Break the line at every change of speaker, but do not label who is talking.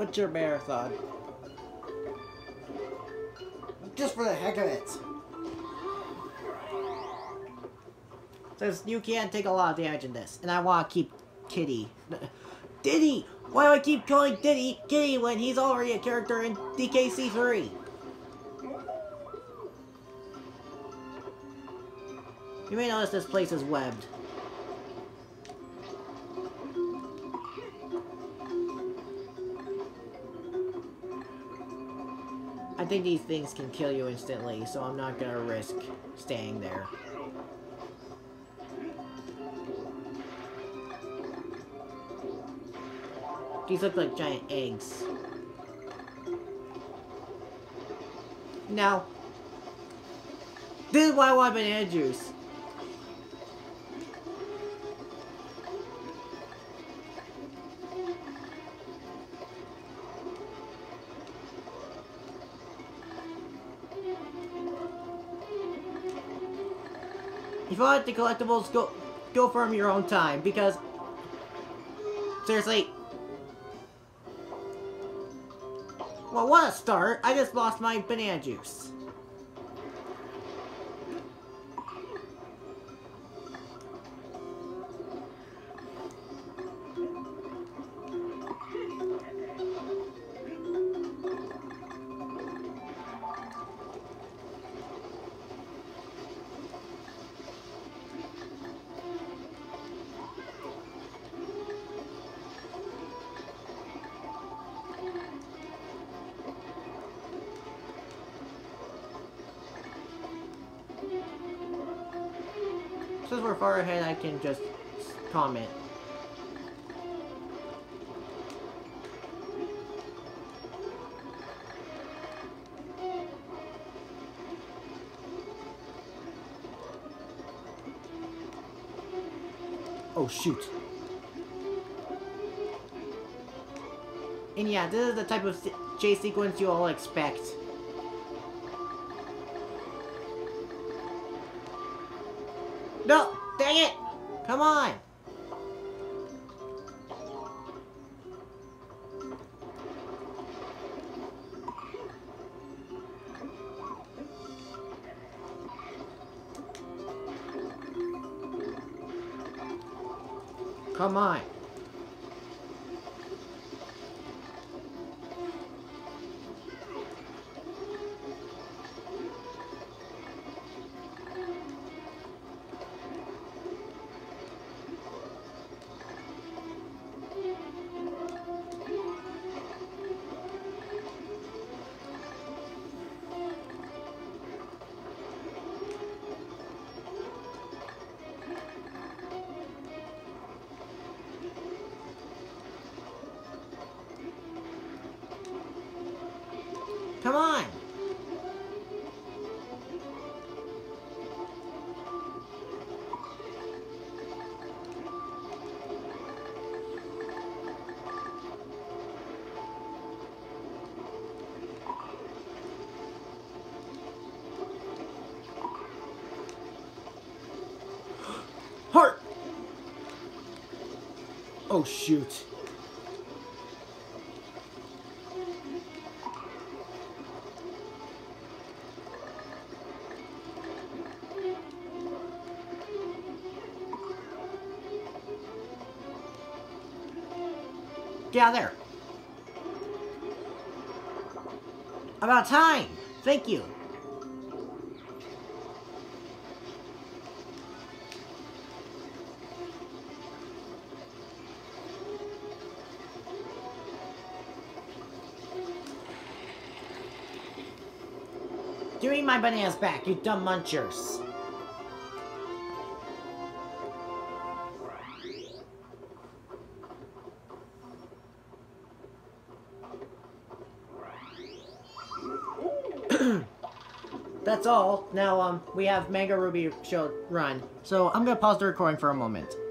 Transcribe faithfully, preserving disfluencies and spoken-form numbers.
What's your marathon? Just for the heck of it. Says you can't take a lot of damage in this, and I want to keep Kitty. Diddy! Why do I keep calling Diddy Kitty when he's already a character in D K C three? You may notice this place is webbed. I think these things can kill you instantly, so I'm not gonna risk staying there. These look like giant eggs. Now, this is why I want banana juice. If you want the collectibles, go go for them your own time, because seriously, well, what a start! I just lost my banana juice. Since we're far ahead, I can just comment. Oh shoot. And yeah, this is the type of chase sequence you all expect. No! Dang it! Come on! Come on! Come on! Heart! Oh shoot. Get out of there. About time. Thank you. Give me my bananas back, you dumb munchers. That's all. Now, um, we have Manga Ruby show run. So, I'm gonna pause the recording for a moment.